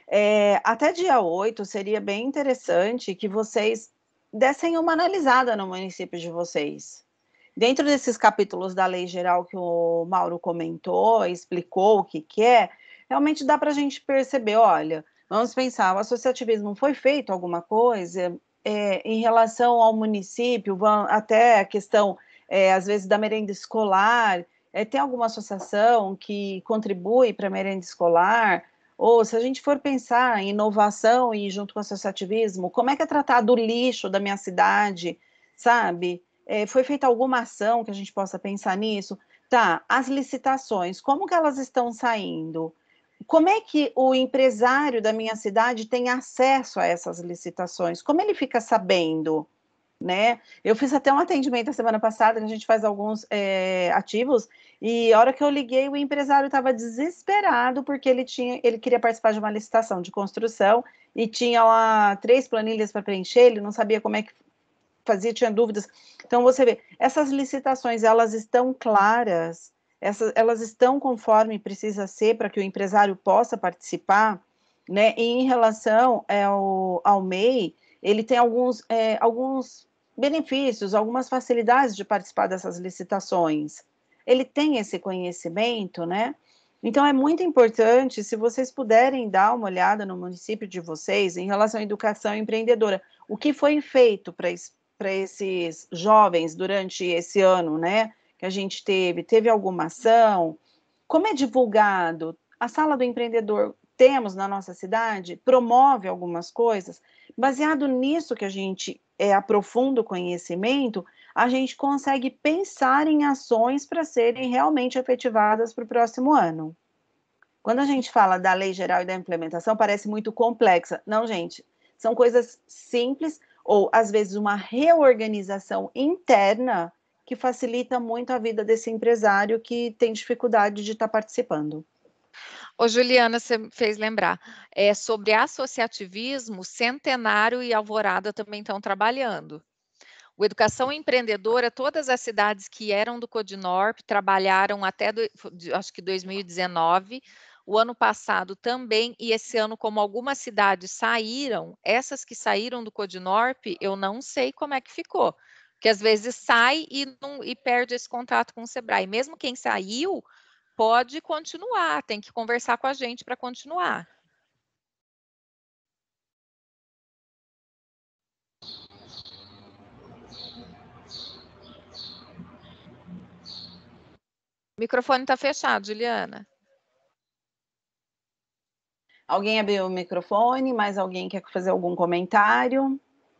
É, até dia oito seria bem interessante que vocês dessem uma analisada no município de vocês. Dentro desses capítulos da lei geral que o Mauro comentou, explicou o que, que é, realmente dá para a gente perceber, olha, vamos pensar, o associativismo foi feito alguma coisa é, em relação ao município, até a questão, é, às vezes, da merenda escolar, é, tem alguma associação que contribui para a merenda escolar? Ou se a gente for pensar em inovação e junto com o associativismo, como é que é tratado o lixo da minha cidade, sabe? É, foi feita alguma ação que a gente possa pensar nisso? Tá, as licitações, como que elas estão saindo? Como é que o empresário da minha cidade tem acesso a essas licitações? Como ele fica sabendo? Né? Eu fiz até um atendimento a semana passada, que a gente faz alguns é, ativos, e a hora que eu liguei, o empresário estava desesperado, porque ele tinha, ele queria participar de uma licitação de construção, e tinha lá três planilhas para preencher, ele não sabia como é que fazia, tinha dúvidas. Então, você vê, essas licitações, elas estão claras, essas, elas estão conforme precisa ser para que o empresário possa participar, né? E em relação ao, ao M E I, ele tem alguns, é, alguns benefícios, algumas facilidades de participar dessas licitações. Ele tem esse conhecimento, né? Então, é muito importante, se vocês puderem dar uma olhada no município de vocês em relação à educação empreendedora, o que foi feito para para esses jovens durante esse ano, né, que a gente teve, teve alguma ação, como é divulgado, a Sala do Empreendedor temos na nossa cidade, promove algumas coisas, baseado nisso que a gente é, aprofunda o conhecimento, a gente consegue pensar em ações para serem realmente efetivadas para o próximo ano. Quando a gente fala da lei geral e da implementação, parece muito complexa. Não, gente, são coisas simples, ou às vezes uma reorganização interna que facilita muito a vida desse empresário que tem dificuldade de estar participando. Ô, Juliana, você me fez lembrar, é, sobre associativismo, Centenário e Alvorada também estão trabalhando. O Educação Empreendedora, todas as cidades que eram do Codinor trabalharam até, do, acho que dois mil e dezenove, o ano passado também, e esse ano, como algumas cidades saíram, essas que saíram do Codinorp, eu não sei como é que ficou, porque às vezes sai e, não, e perde esse contato com o Sebrae. Mesmo quem saiu, pode continuar, tem que conversar com a gente para continuar. O microfone está fechado, Juliana. Alguém abriu o microfone? Mais alguém quer fazer algum comentário?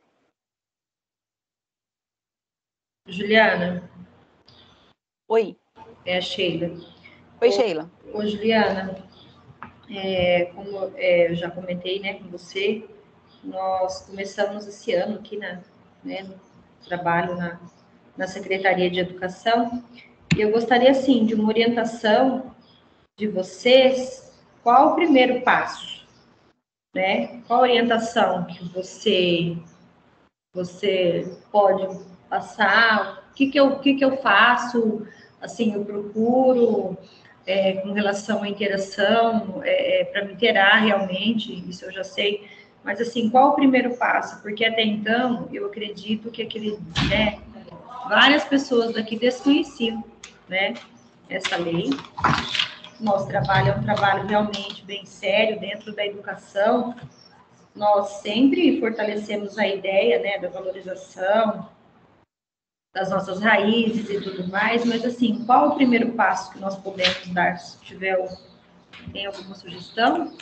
Juliana. Oi. É a Sheila. Oi, ô, Sheila. Ô, Juliana, é, como é, eu já comentei, né, com você, nós começamos esse ano aqui na, né, no trabalho na, na Secretaria de Educação, e eu gostaria, assim, de uma orientação de vocês, qual o primeiro passo, né? Qual a orientação que você, você pode passar, o que que eu, o que que eu faço, assim, eu procuro, é, com relação à interação, é, para me interar realmente, isso eu já sei, mas, assim, qual o primeiro passo? Porque até então, eu acredito que aquele, né, várias pessoas daqui desconheciam, né, essa lei. Nosso trabalho é um trabalho realmente bem sério dentro da educação. Nós sempre fortalecemos a ideia, né, da valorização, das nossas raízes e tudo mais, mas assim, qual o primeiro passo que nós podemos dar? Se tiver, tem alguma sugestão?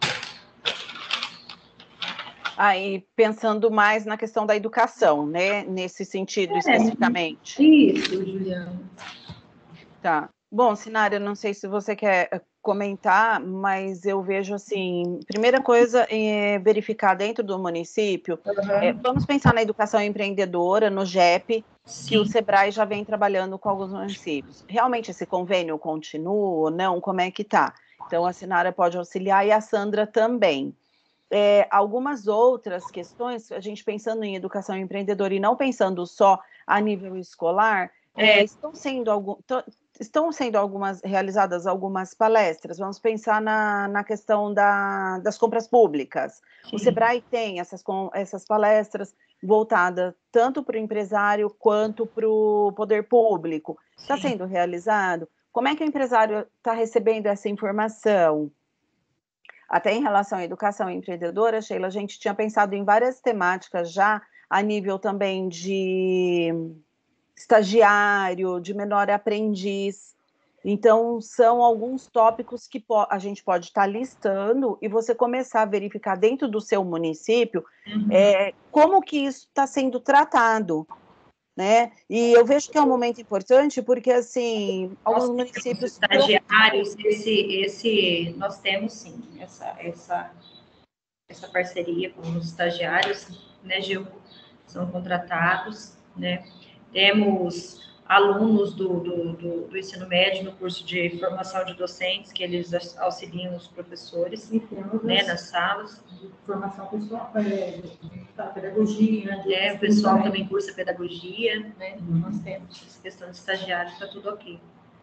Aí, pensando mais na questão da educação, né? Nesse sentido É, especificamente. Isso, Juliana. Tá. Bom, Sinara, não sei se você quer comentar, mas eu vejo assim, primeira coisa é verificar dentro do município, Uhum. é, vamos pensar na educação empreendedora, no G E P, Sim. que o Sebrae já vem trabalhando com alguns municípios. Realmente esse convênio continua ou não? Como é que tá? Então a Sinara pode auxiliar e a Sandra também. É, algumas outras questões, a gente pensando em educação empreendedora e não pensando só a nível escolar, é, estão sendo algum, estão sendo algumas realizadas algumas palestras. Vamos pensar na, na questão da, das compras públicas. Sim. O Sebrae tem essas, essas palestras voltadas tanto para o empresário quanto para o poder público. Está sendo realizado? Como é que o empresário está recebendo essa informação? Até em relação à educação empreendedora, Sheila, a gente tinha pensado em várias temáticas já, a nível também de estagiário, de menor aprendiz. Então, são alguns tópicos que a gente pode estar listando e você começar a verificar dentro do seu município uhum. é, como que isso está sendo tratado. Né? E eu vejo que é um momento importante porque, assim, alguns nós municípios... Estagiários, esse, esse, nós temos, sim, essa, essa, essa parceria com os estagiários, né, Gil? São contratados, né? Temos alunos do, do, do, do ensino médio no curso de formação de docentes, que eles auxiliam os professores, né, nas salas. De formação pessoal, é, da pedagogia. De é, o pessoal também cursa pedagogia, né? Uhum. Nós temos. Essa questão de estagiário, está tudo ok.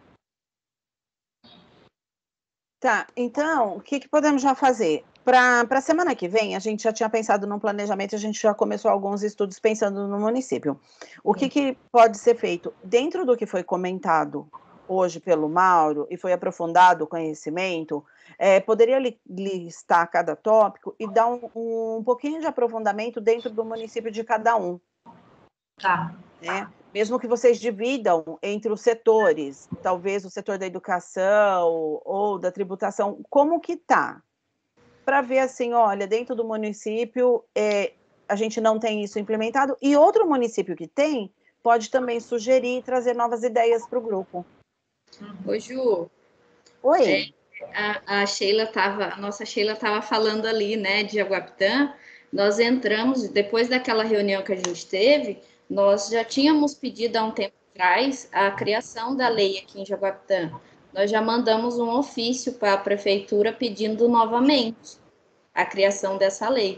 Tá, então, o que, que podemos já fazer? Para a semana que vem, a gente já tinha pensado num planejamento, a gente já começou alguns estudos pensando no município. O que, que pode ser feito? Dentro do que foi comentado hoje pelo Mauro e foi aprofundado o conhecimento, é, poderia li, listar cada tópico e dar um, um pouquinho de aprofundamento dentro do município de cada um. Tá. Né? Mesmo que vocês dividam entre os setores, talvez o setor da educação ou da tributação, como que está? Para ver assim, olha, dentro do município é, a gente não tem isso implementado, e outro município que tem, pode também sugerir e trazer novas ideias para o grupo. Ô, Ju. Oi. É, a, a Sheila estava, a nossa Sheila estava falando ali, né, de Jaguapitã. Nós entramos, depois daquela reunião que a gente teve, nós já tínhamos pedido há um tempo atrás a criação da lei aqui em Jaguapitã. Nós já mandamos um ofício para a prefeitura pedindo novamente a criação dessa lei.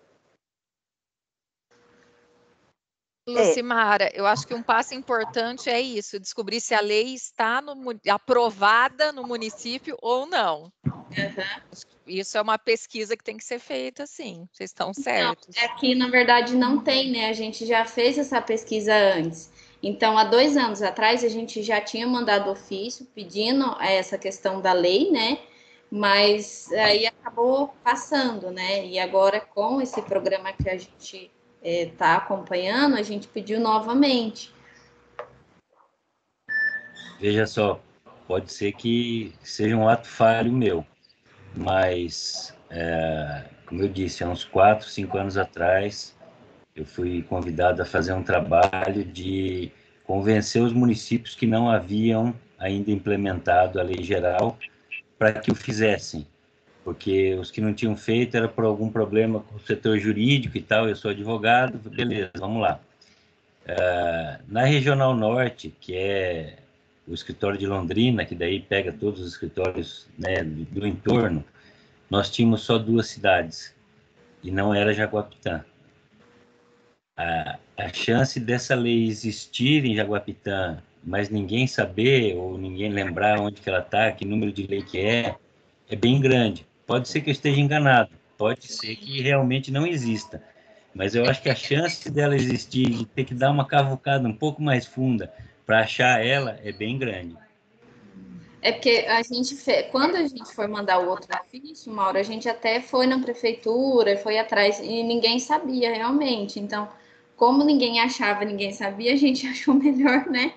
Lucimara, eu acho que um passo importante é isso, descobrir se a lei está no, aprovada no município ou não. Uhum. Isso é uma pesquisa que tem que ser feita, sim, vocês estão certos. Não, aqui, na verdade, não tem, né? A gente já fez essa pesquisa antes. Então, há dois anos atrás, a gente já tinha mandado ofício pedindo essa questão da lei, né? Mas aí acabou passando, né? E agora, com esse programa que a gente está é, acompanhando, a gente pediu novamente. Veja só, pode ser que seja um ato falho meu, mas, é, como eu disse, há uns quatro, cinco anos atrás, eu fui convidado a fazer um trabalho de convencer os municípios que não haviam ainda implementado a lei geral para que o fizessem, porque os que não tinham feito era por algum problema com o setor jurídico e tal. Eu sou advogado, beleza, vamos lá. Uh, na Regional Norte, que é o escritório de Londrina, que daí pega todos os escritórios, né, do, do entorno, nós tínhamos só duas cidades, e não era Jaguapitã. A, a chance dessa lei existir em Jaguapitã, mas ninguém saber ou ninguém lembrar onde que ela está, que número de lei que é, é bem grande. Pode ser que eu esteja enganado, pode ser que realmente não exista, mas eu acho que a chance dela existir e ter que dar uma cavucada um pouco mais funda para achar ela é bem grande. É porque a gente fez, quando a gente foi mandar o outro ofício, Mauro, a gente até foi na prefeitura, foi atrás e ninguém sabia realmente. Então, como ninguém achava, ninguém sabia, a gente achou melhor, né?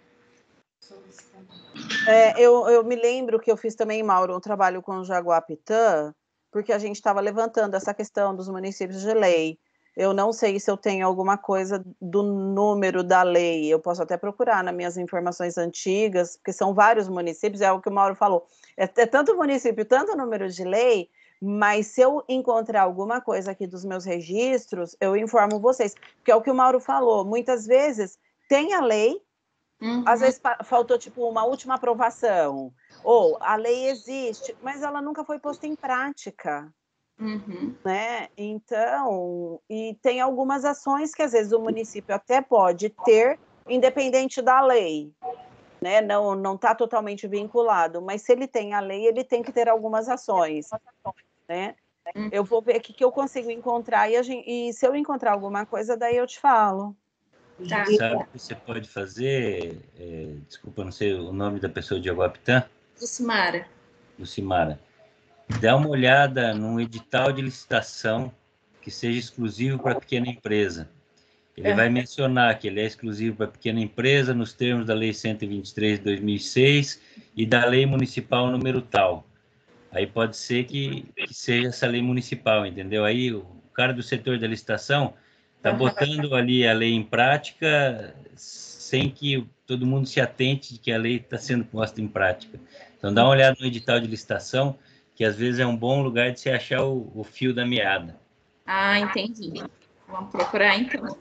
É, eu, eu me lembro que eu fiz também, Mauro, um trabalho com o Jaguapitã, porque a gente estava levantando essa questão dos municípios de lei. Eu não sei se eu tenho alguma coisa do número da lei, eu posso até procurar nas minhas informações antigas, porque são vários municípios, é o que o Mauro falou, é, é tanto município, tanto número de lei, mas se eu encontrar alguma coisa aqui dos meus registros, eu informo vocês, porque é o que o Mauro falou, muitas vezes tem a lei, uhum. Às vezes faltou tipo uma última aprovação, ou a lei existe, mas ela nunca foi posta em prática. Uhum. Né? Então, e tem algumas ações que às vezes o município até pode ter, independente da lei, né? Não não está totalmente vinculado, mas se ele tem a lei, ele tem que ter algumas ações, né? Uhum. Eu vou ver o que, que eu consigo encontrar e, a gente, e se eu encontrar alguma coisa, daí eu te falo. Tá. Sabe o que você pode fazer? É, desculpa, não sei o nome da pessoa de Jaguapitã. Lucimara. Lucimara. Dá uma olhada num edital de licitação que seja exclusivo para pequena empresa. Ele é. vai mencionar que ele é exclusivo para pequena empresa nos termos da Lei cento e vinte e três de dois mil e seis e da Lei Municipal número tal. Aí pode ser que, que seja essa lei municipal, entendeu? Aí o cara do setor da licitação está botando ali a lei em prática sem que todo mundo se atente de que a lei está sendo posta em prática. Então, dá uma olhada no edital de licitação, que às vezes é um bom lugar de se achar o, o fio da meada. Ah, entendi. Vamos procurar, então.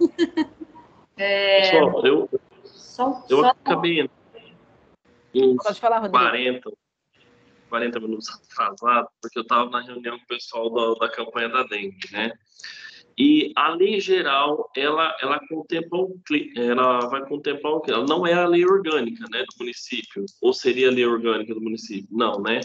É... Pessoal, eu, só, eu só... acabei uns Pode falar, Rodrigo. quarenta, quarenta minutos atrasado, porque eu estava na reunião com o pessoal da, da campanha da dengue, né? E a lei geral, ela, ela contempla um, ela vai contemplar o quê? Ela não é a lei orgânica, né, do município. Ou seria a lei orgânica do município? Não, né?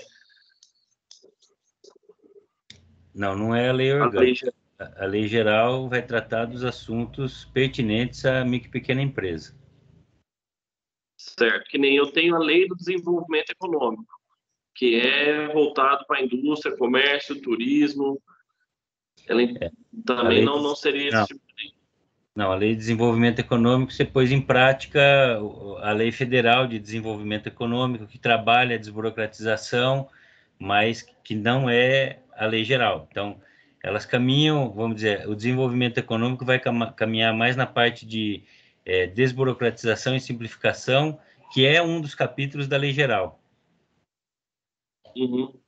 Não, não é a lei orgânica. A lei, a lei geral vai tratar dos assuntos pertinentes à micro e pequena empresa. Certo. Que nem eu tenho a lei do desenvolvimento econômico, que é voltado para a indústria, comércio, turismo. Ela é. também não, de... não seria não. esse tipo de... Não, a Lei de Desenvolvimento Econômico, você pôs em prática a Lei Federal de Desenvolvimento Econômico, que trabalha a desburocratização, mas que não é a lei geral. Então, elas caminham, vamos dizer, o desenvolvimento econômico vai caminhar mais na parte de é, desburocratização e simplificação, que é um dos capítulos da lei geral. Uhum.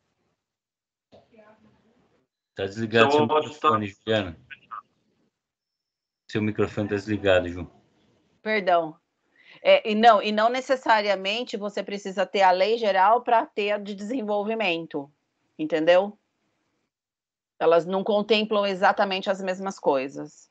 Está desligado seu microfone, Juliana. Seu microfone está desligado, Ju. Perdão. É, e, não, e não necessariamente você precisa ter a lei geral para ter a de desenvolvimento, entendeu? Elas não contemplam exatamente as mesmas coisas.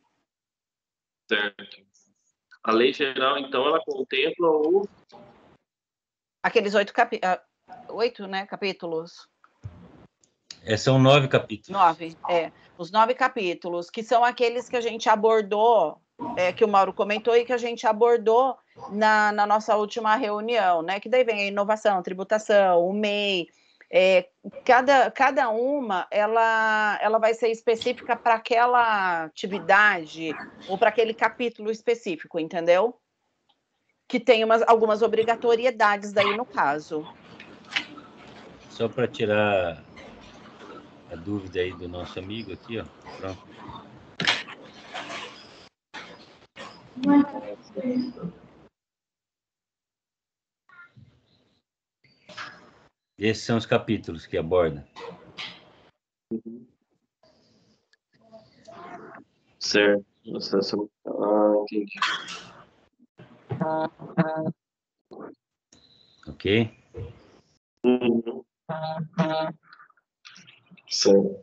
Certo. A lei geral, então, ela contempla o... Aqueles oito, capi... oito né, capítulos. É, são nove capítulos. Nove, é. Os nove capítulos, que são aqueles que a gente abordou, é, que o Mauro comentou e que a gente abordou na, na nossa última reunião, né? Que daí vem a inovação, tributação, o M E I. É, cada, cada uma, ela, ela vai ser específica para aquela atividade ou para aquele capítulo específico, entendeu? Que tem umas, algumas obrigatoriedades daí no caso. Só para tirar a dúvida aí do nosso amigo aqui, ó. Pronto. Esses são os capítulos que aborda. Certo. Ah, entendi. Ok? Uhum. Certo.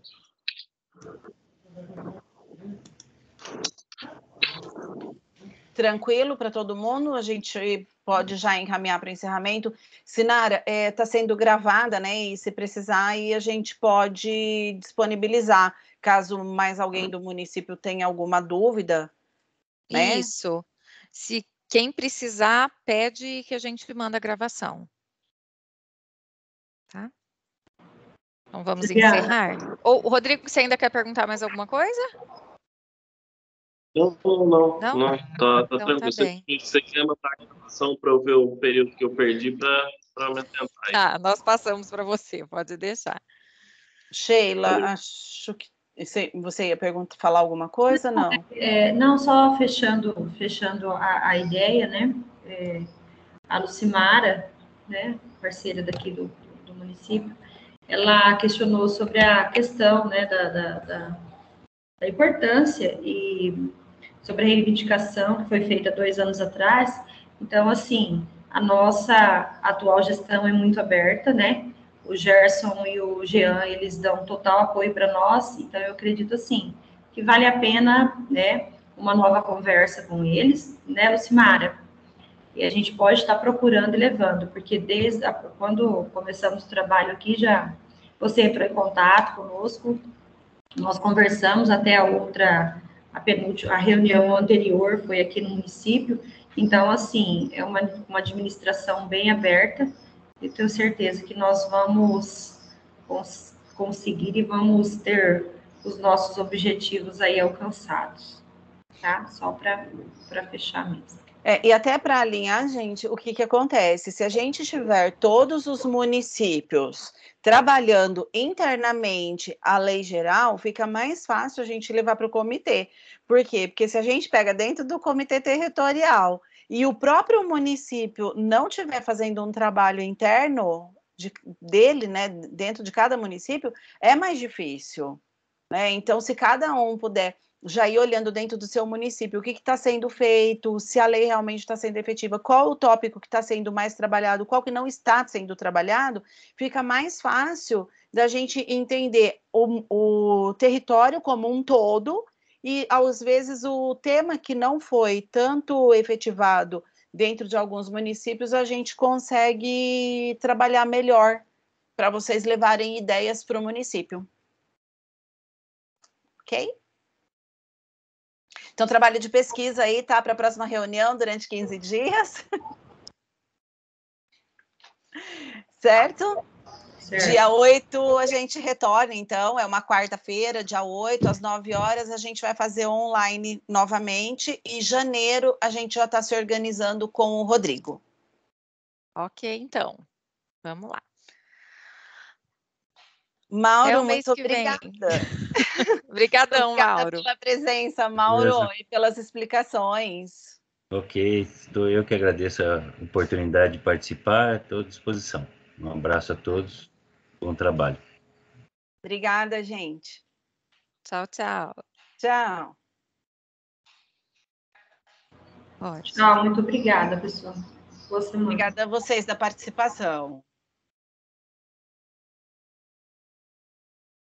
Tranquilo para todo mundo? A gente pode já encaminhar para encerramento. Sinara, está é, tá sendo gravada, né? E se precisar, aí a gente pode disponibilizar, caso mais alguém do município tenha alguma dúvida. Né? Isso. Se quem precisar, pede que a gente manda a gravação. Tá? Então vamos encerrar. Ou, Rodrigo, você ainda quer perguntar mais alguma coisa? Não, não, não, Não? não, tá, tá Então tranquilo. tá Você, bem. você quer mandar a gravação para eu ver o período que eu perdi para me atentar aí. Tá, nós passamos para você, pode deixar. Sheila, Valeu. acho que você, você ia perguntar, falar alguma coisa? Não. É, não, só fechando, fechando a, a ideia, né? É, a Lucimara, né, parceira daqui do, do município, ela questionou sobre a questão, né, da, da, da, da importância e sobre a reivindicação que foi feita dois anos atrás. Então, assim, a nossa atual gestão é muito aberta, né? O Gerson e o Jean, eles dão total apoio para nós, então eu acredito, assim, que vale a pena, né, uma nova conversa com eles, né, Lucimara? E a gente pode estar procurando e levando, porque desde a, quando começamos o trabalho aqui, já você entrou em contato conosco, nós conversamos até a outra, a penúltima, a reunião anterior foi aqui no município, então, assim, é uma, uma administração bem aberta, eu tenho certeza que nós vamos cons conseguir e vamos ter os nossos objetivos aí alcançados, tá? Só para fechar mesmo. É, e até para alinhar, gente, o que, que acontece? Se a gente tiver todos os municípios trabalhando internamente a lei geral, fica mais fácil a gente levar para o comitê. Por quê? Porque se a gente pega dentro do comitê territorial e o próprio município não estiver fazendo um trabalho interno de, dele, né, dentro de cada município, é mais difícil, né? Então, se cada um puder já ir olhando dentro do seu município o que está sendo feito, se a lei realmente está sendo efetiva, qual o tópico que está sendo mais trabalhado, qual que não está sendo trabalhado, fica mais fácil da gente entender o, o território como um todo e, às vezes, o tema que não foi tanto efetivado dentro de alguns municípios, a gente consegue trabalhar melhor para vocês levarem ideias para o município. Ok? Então, trabalho de pesquisa aí, tá? Para a próxima reunião, durante quinze dias. Certo? Certo? Dia oito a gente retorna, então, é uma quarta-feira, dia oito, às nove horas, a gente vai fazer online novamente. E janeiro a gente já está se organizando com o Rodrigo. Ok, então. Vamos lá. Mauro, muito obrigada. Obrigadão, obrigada Mauro. pela presença, Mauro, Beleza. E pelas explicações. Ok, estou eu que agradeço a oportunidade de participar, estou à disposição. Um abraço a todos, bom trabalho. Obrigada, gente. Tchau, tchau. Tchau. Ótimo. Tchau, muito obrigada, pessoal. Boa semana. Obrigada a vocês da participação.